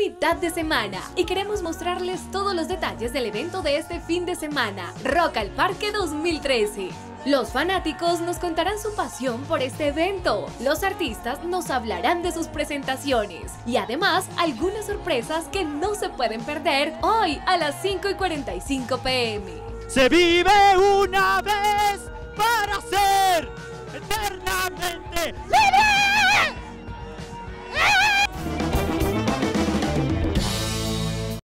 mitad de semana y queremos mostrarles todos los detalles del evento de este fin de semana, Rock al Parque 2013. Los fanáticos nos contarán su pasión por este evento, los artistas nos hablarán de sus presentaciones y además algunas sorpresas que no se pueden perder hoy a las 5:45 p.m. Se vive una vez para ser eternamente libre.